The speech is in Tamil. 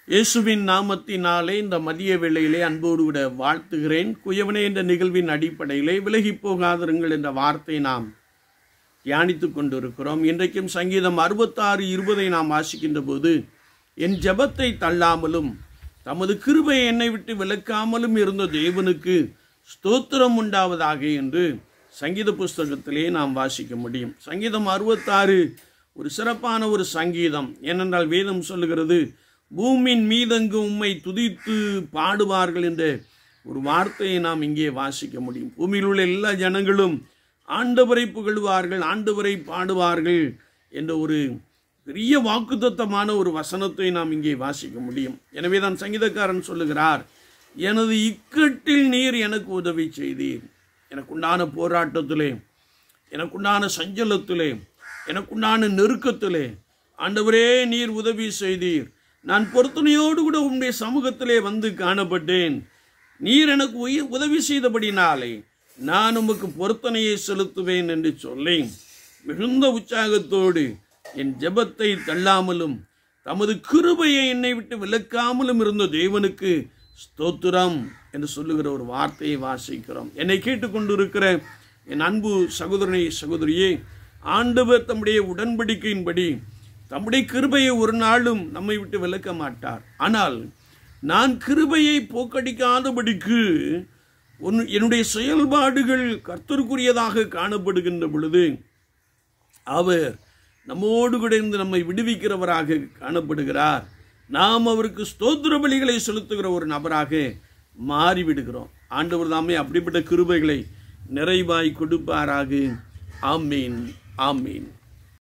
இயேசுவின் நாமத்தினாலே இந்த மதிய வேளையிலே அன்போடு விட வாழ்த்துகிறேன். குயவனே என்ற நிகழ்வின் அடிப்படையிலே விலகி போகாதிருங்கள் என்ற வார்த்தை நாம் தியானித்துக் கொண்டிருக்கிறோம். இன்றைக்கும் சங்கீதம் 66:20 நாம் வாசிக்கின்ற போது, என் ஜெபத்தை தள்ளாமலும் தமது கிருபையை என்னை விட்டு விலக்காமலும் இருந்த தேவனுக்கு ஸ்தோத்திரம் உண்டாவதாக என்று சங்கீத புஸ்தகத்திலே நாம் வாசிக்க முடியும். சங்கீதம் 66 ஒரு சிறப்பான ஒரு சங்கீதம். ஏனென்றால் வேதம் சொல்லுகிறது, பூமியின் மீதெங்கு உம்மை துதித்து பாடுவார்கள் என்ற ஒரு வார்த்தையை நாம் இங்கே வாசிக்க முடியும். பூமியில் உள்ள எல்லா ஜனங்களும் ஆண்டவரை புகழ்வார்கள், ஆண்டவரை பாடுவார்கள் என்ற ஒரு பெரிய வாக்குத்தத்தமான ஒரு வசனத்தை நாம் இங்கே வாசிக்க முடியும். எனவே தான் சங்கீதக்காரன் சொல்லுகிறார், எனது இக்கட்டில் நீர் எனக்கு உதவி செய்தீர். எனக்குண்டான போராட்டத்திலே, எனக்குண்டான சஞ்சலத்திலே, எனக்குண்டான நெருக்கத்திலே ஆண்டவரே நீர் உதவி செய்தீர். நான் பொருத்தனையோடு கூட உன்னுடைய சமூகத்திலே வந்து காணப்பட்டேன். நீர் எனக்கு உதவி செய்தபடினாலே நான் உமக்கு பொருத்தனையை செலுத்துவேன் என்று சொல்லி மிகுந்த உற்சாகத்தோடு என் ஜெபத்தை தள்ளாமலும் தமது கிருபையை என்னை விட்டு விலக்காமலும் இருந்த தேவனுக்கு ஸ்தோத்திரம் என்று சொல்லுகிற ஒரு வார்த்தையை வாசிக்கிறோம். என்னை கேட்டுக்கொண்டிருக்கிற என் அன்பு சகோதரனை சகோதரியே, ஆண்டவர் தம்முடைய உடன்படிக்கையின்படி தம்முடைய கிருபையை ஒரு நாளும் நம்மை விட்டு விலக்க மாட்டார். ஆனால் நான் கிருபையை போக்கடிக்காதபடிக்கு என்னுடைய செயல்பாடுகள் கர்த்தருக்குரியதாக காணப்படுகின்ற பொழுது அவர் நம்மோடு கூட இருந்து நம்மை விடுவிக்கிறவராக காணப்படுகிறார். நாம் அவருக்கு ஸ்தோத்திர பலிகளை செலுத்துகிற ஒரு நபராக மாறிவிடுகிறோம். ஆண்டவர் தாமே அப்படிப்பட்ட கிருபைகளை நிறைவாய் கொடுப்பாராக. ஆமீன், ஆமீன்.